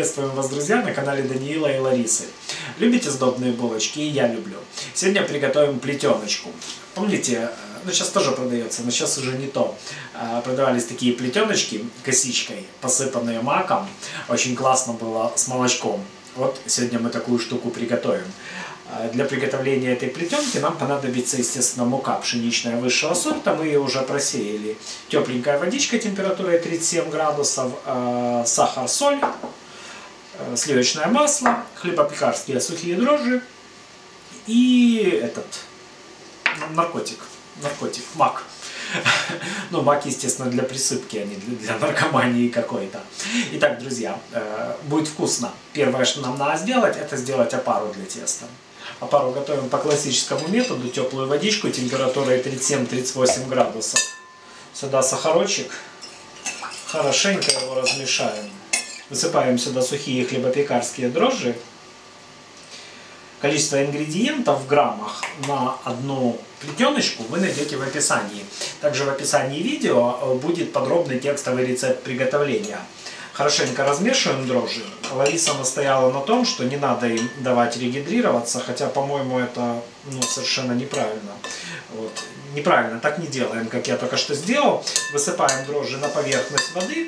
Приветствуем вас, друзья, на канале Даниила и Ларисы. Любите сдобные булочки? И я люблю. Сегодня приготовим плетеночку. Помните, сейчас тоже продается, но сейчас уже не то. Продавались такие плетеночки косичкой, посыпанные маком. Очень классно было с молочком. Вот сегодня мы такую штуку приготовим. Для приготовления этой плетенки нам понадобится, естественно, мука пшеничная высшего сорта. Мы ее уже просеяли. Тепленькая водичка температурой 37 градусов, сахар, соль, сливочное масло, хлебопекарские сухие дрожжи и наркотик, мак. Ну, мак, естественно, для присыпки, а не для наркомании какой-то. Итак, друзья, будет вкусно. Первое, что нам надо сделать, это сделать опару для теста. Опару готовим по классическому методу. Теплую водичку температурой 37-38 градусов. Сюда сахарочек. Хорошенько его размешаем. Высыпаем сюда сухие хлебопекарские дрожжи. Количество ингредиентов в граммах на одну плетеночку вы найдете в описании. Также в описании видео будет подробный текстовый рецепт приготовления. Хорошенько размешиваем дрожжи. Лариса настояла на том, что не надо им давать регидрироваться, хотя, по-моему, это совершенно неправильно. Вот. Неправильно, так не делаем, как я только что сделал. Высыпаем дрожжи на поверхность воды.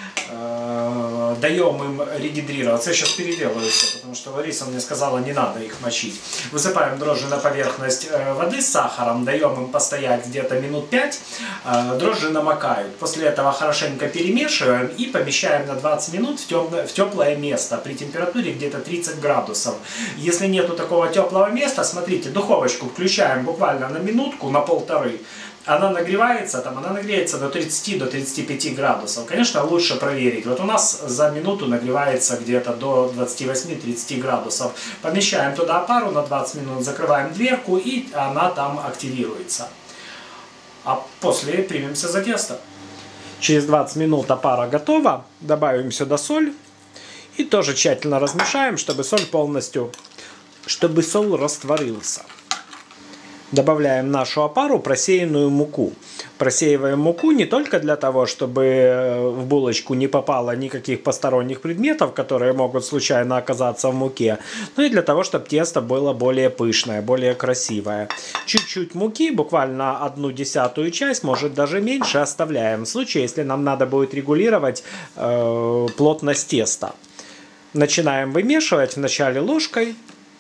Даем им регидрироваться. Я сейчас переделаю все, потому что Лариса мне сказала, не надо их мочить. Высыпаем дрожжи на поверхность воды с сахаром, даем им постоять где-то минут 5, дрожжи намокают. После этого хорошенько перемешиваем и помещаем на 20 минут в теплое место при температуре где-то 30 градусов. Если нету такого теплого места, смотрите, духовочку включаем буквально на минутку, на полторы. Она нагревается, она нагреется до 30-35 градусов. Конечно, лучше проверить. Вот у нас за минуту нагревается где-то до 28-30 градусов. Помещаем туда опару на 20 минут, закрываем дверку, и она там активируется. А после примемся за тесто. Через 20 минут опара готова. Добавим сюда соль. И тоже тщательно размешаем, чтобы соль растворился. Добавляем нашу опару, просеянную муку. Просеиваем муку не только для того, чтобы в булочку не попало никаких посторонних предметов, которые могут случайно оказаться в муке, но и для того, чтобы тесто было более пышное, более красивое. Чуть-чуть муки, буквально 1/10 часть, может даже меньше, оставляем в случае, если нам надо будет регулировать плотность теста. Начинаем вымешивать вначале ложкой.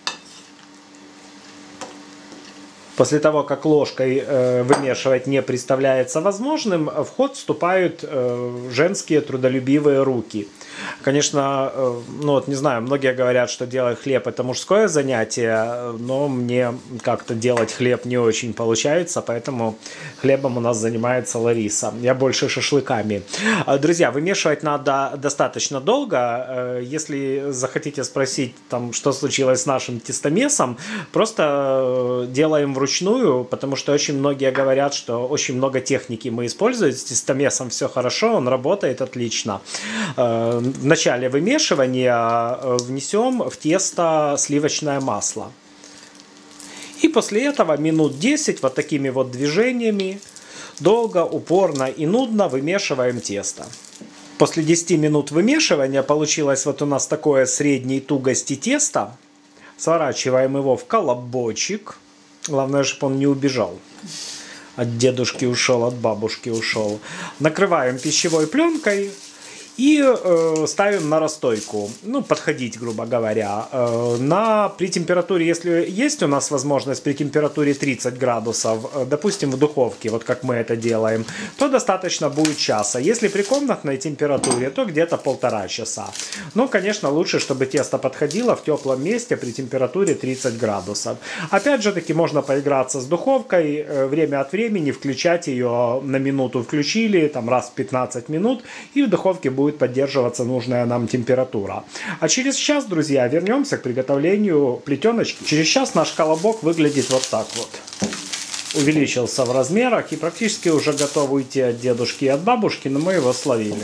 После того, как ложкой вымешивать не представляется возможным, в ход вступают женские трудолюбивые руки. Конечно, не знаю, многие говорят, что делать хлеб это мужское занятие, но мне как-то делать хлеб не очень получается, поэтому хлебом у нас занимается Лариса. Я больше шашлыками. Друзья, вымешивать надо достаточно долго. Если захотите спросить, что случилось с нашим тестомесом, просто делаем вручную, потому что очень многие говорят, что очень много техники мы используем. С тестомесом все хорошо, он работает отлично. В начале вымешивания внесем в тесто сливочное масло. И после этого минут 10 вот такими вот движениями долго, упорно и нудно вымешиваем тесто. После 10 минут вымешивания получилось вот у нас такое средней тугости тесто. Сворачиваем его в колобочек. Главное, чтобы он не убежал. От дедушки ушел, от бабушки ушел. Накрываем пищевой пленкой. И ставим на расстойку, подходить, грубо говоря, при температуре, если есть у нас возможность при температуре 30 градусов, допустим, в духовке, вот как мы это делаем, то достаточно будет часа. Если при комнатной температуре, то где-то 1,5 часа. Конечно, лучше, чтобы тесто подходило в теплом месте при температуре 30 градусов. Опять же таки, можно поиграться с духовкой, время от времени включать ее на минуту включили, раз в 15 минут, и в духовке будет поддерживаться нужная нам температура. А через час, друзья, вернемся к приготовлению плетеночки. Через час наш колобок выглядит вот так вот. Увеличился в размерах и практически уже готов уйти от дедушки и от бабушки, но мы его словили.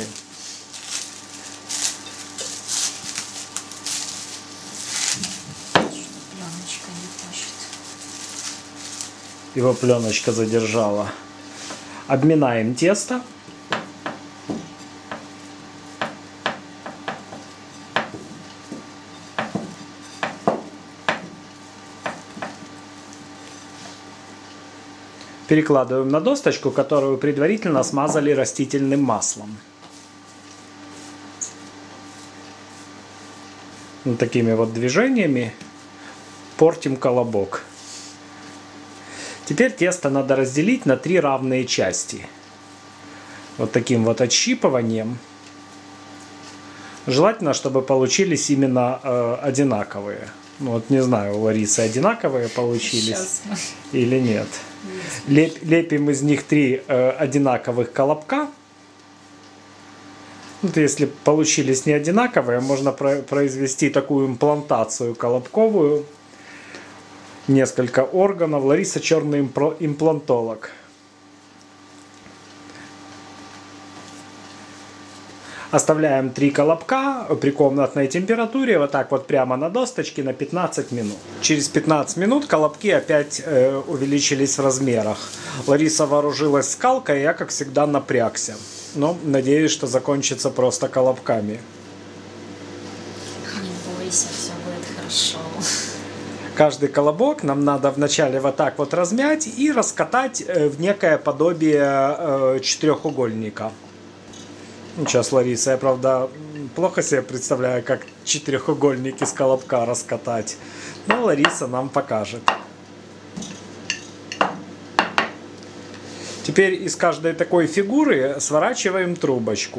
Его пленочка задержала. Обминаем тесто. Перекладываем на досточку, которую предварительно смазали растительным маслом. Вот такими вот движениями портим колобок. Теперь тесто надо разделить на 3 равные части. Вот таким вот отщипыванием. Желательно, чтобы получились именно одинаковые. Ну, вот не знаю, у Ларисы одинаковые получились или нет. Лепим из них 3 одинаковых колобка. Вот если получились не одинаковые, можно произвести такую имплантацию колобковую. Несколько органов. Лариса черный имплантолог. Оставляем 3 колобка при комнатной температуре, вот так вот прямо на досточке на 15 минут. Через 15 минут колобки опять увеличились в размерах. Лариса вооружилась скалкой, я, как всегда, напрягся. Но надеюсь, что закончится просто колобками. Не бойся, все будет хорошо. Каждый колобок нам надо вначале вот так вот размять и раскатать в некое подобие четырехугольника. Сейчас, Лариса, я, правда, плохо себе представляю, как четырехугольник из колобка раскатать. Но Лариса нам покажет. Теперь из каждой такой фигуры сворачиваем трубочку.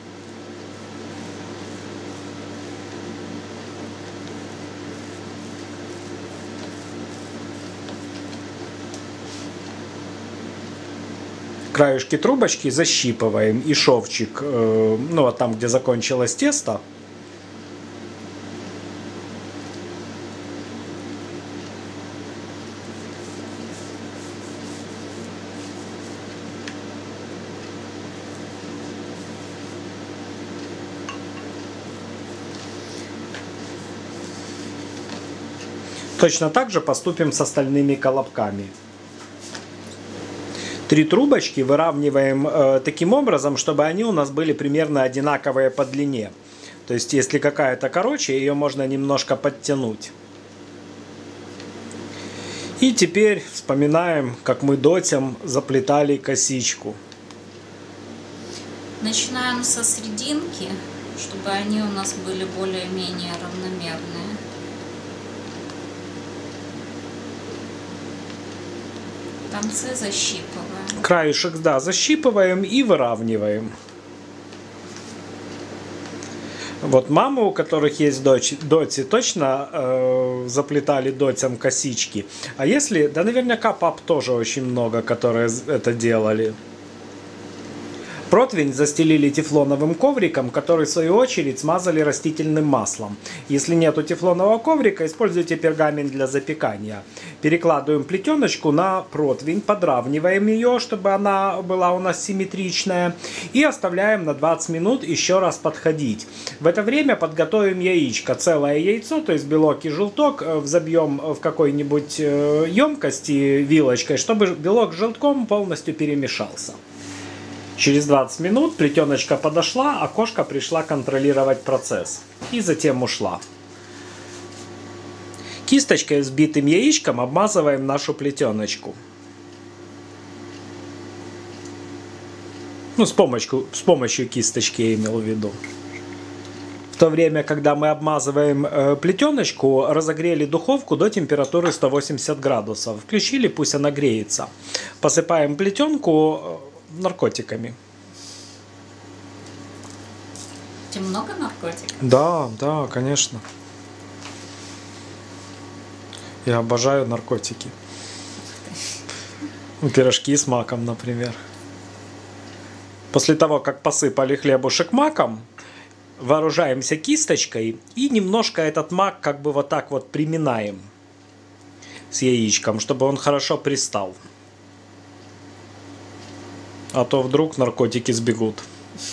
Краешки трубочки защипываем и шовчик, ну вот там, где закончилось тесто, точно так же поступим с остальными колобками. 3 трубочки выравниваем таким образом, чтобы они у нас были примерно одинаковые по длине. То есть, если какая-то короче, ее можно немножко подтянуть. И теперь вспоминаем, как мы дотем заплетали косичку. Начинаем со серединки, чтобы они у нас были более-менее равномерные. Концы защипываем. Краешек, да, защипываем и выравниваем. Вот мамы, у которых есть доти, точно заплетали дотям косички. А если, да наверняка пап тоже очень много, которые это делали. Противень застелили тефлоновым ковриком, который в свою очередь смазали растительным маслом. Если нету тефлонового коврика, используйте пергамент для запекания. Перекладываем плетеночку на противень, подравниваем ее, чтобы она была у нас симметричная. И оставляем на 20 минут еще раз подходить. В это время подготовим яичко. Целое яйцо, то есть белок и желток, взобьем в какой-нибудь емкости вилочкой, чтобы белок с желтком полностью перемешался. Через 20 минут плетеночка подошла, а кошка пришла контролировать процесс. И затем ушла. Кисточкой с взбитым яичком обмазываем нашу плетеночку. Ну, с помощью кисточки я имел в виду. В то время, когда мы обмазываем плетеночку, разогрели духовку до температуры 180 градусов. Включили, пусть она греется. Посыпаем плетенку наркотиками. Тебе много наркотиков? Да, конечно. Я обожаю наркотики. Пирожки с маком, например. После того, как посыпали хлебушек маком, вооружаемся кисточкой и немножко этот мак как бы вот так вот приминаем с яичком, чтобы он хорошо пристал. А то вдруг наркотики сбегут.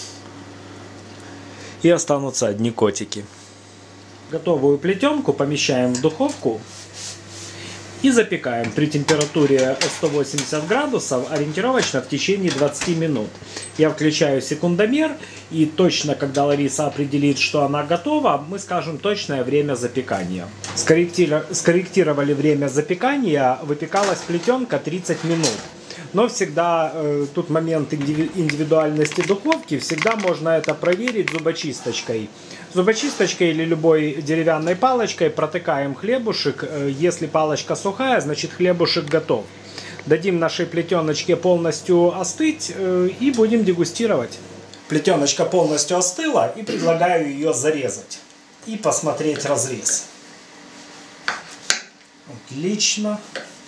И останутся одни котики. Готовую плетенку помещаем в духовку и запекаем при температуре 180 градусов ориентировочно в течение 20 минут. Я включаю секундомер, и точно, когда Лариса определит, что она готова, мы скажем точное время запекания. Скорректировали время запекания, выпекалась плетенка 30 минут. Но всегда тут момент индивидуальности духовки, всегда можно это проверить зубочисточкой. Зубочисточкой или любой деревянной палочкой протыкаем хлебушек. Если палочка сухая, значит хлебушек готов. Дадим нашей плетеночке полностью остыть и будем дегустировать. Плетеночка полностью остыла, и предлагаю ее зарезать и посмотреть разрез. Отлично.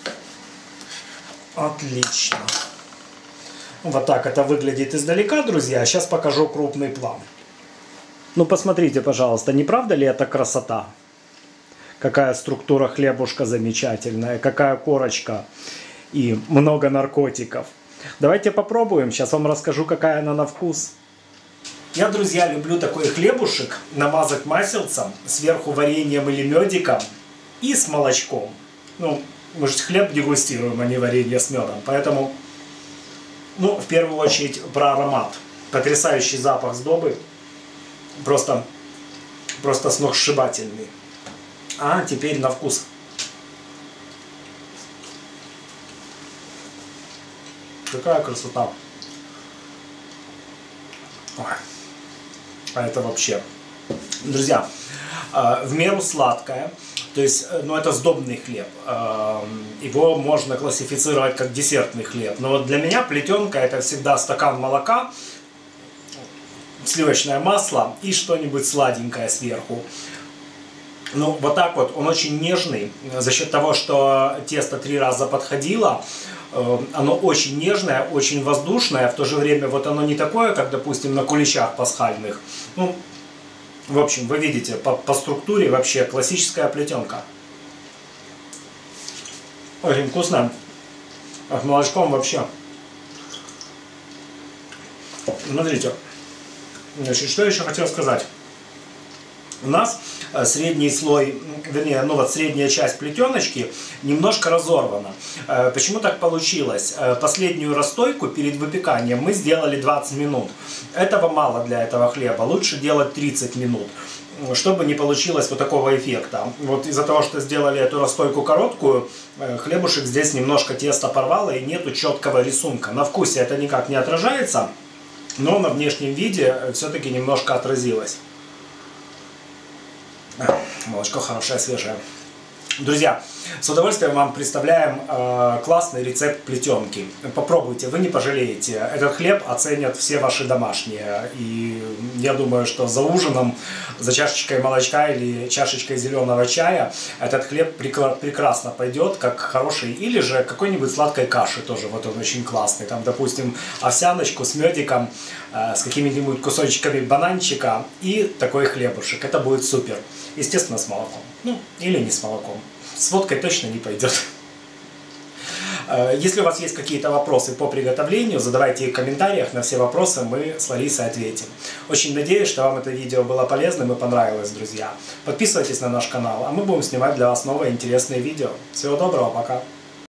Отлично. Вот так это выглядит издалека, друзья. Сейчас покажу крупный план. Ну, посмотрите, пожалуйста, не правда ли это красота? Какая структура хлебушка замечательная, какая корочка и много наркотиков. Давайте попробуем. Сейчас вам расскажу, какая она на вкус. Я, друзья, люблю такой хлебушек намазать маслицем, сверху вареньем или медиком и с молочком. Ну, мы же хлеб дегустируем, а не варенье с медом. Поэтому, ну, в первую очередь про аромат. Потрясающий запах сдобы. Просто сногсшибательный. А теперь на вкус. Какая красота. Ой. А это вообще. Друзья, в меру сладкое. То есть, ну, это сдобный хлеб. Его можно классифицировать как десертный хлеб. Но вот для меня плетенка — это всегда стакан молока, сливочное масло и что-нибудь сладенькое сверху. Ну, вот так вот. Он очень нежный. За счет того, что тесто 3 раза подходило, оно очень нежное, очень воздушное. В то же время вот оно не такое, как, допустим, на куличах пасхальных. Ну, в общем, вы видите, по структуре вообще классическая плетенка. Очень вкусно. А с молочком вообще. Смотрите. Значит, что еще хотел сказать. У нас средний слой, вернее, ну вот средняя часть плетеночки немножко разорвана. Почему так получилось? Последнюю расстойку перед выпеканием мы сделали 20 минут. Этого мало для этого хлеба. Лучше делать 30 минут, чтобы не получилось вот такого эффекта. Вот из-за того, что сделали эту расстойку короткую, хлебушек здесь немножко тесто порвало и нету четкого рисунка. На вкусе это никак не отражается, но на внешнем виде все-таки немножко отразилось. Молочко хорошее, свежее. Друзья, с удовольствием вам представляем классный рецепт плетенки. Попробуйте, вы не пожалеете. Этот хлеб оценят все ваши домашние. И я думаю, что за ужином, за чашечкой молочка или чашечкой зеленого чая этот хлеб прекрасно пойдет, как хороший. Или же какой-нибудь сладкой каши тоже. Вот он очень классный. Там, допустим, овсяночку с медиком, с какими-нибудь кусочками бананчика и такой хлебушек. Это будет супер. Естественно, с молоком. Ну, или не с молоком. С водкой точно не пойдет. Если у вас есть какие-то вопросы по приготовлению, задавайте их в комментариях. На все вопросы мы с Ларисой ответим. Очень надеюсь, что вам это видео было полезным и понравилось, друзья. Подписывайтесь на наш канал, а мы будем снимать для вас новые интересные видео. Всего доброго, пока!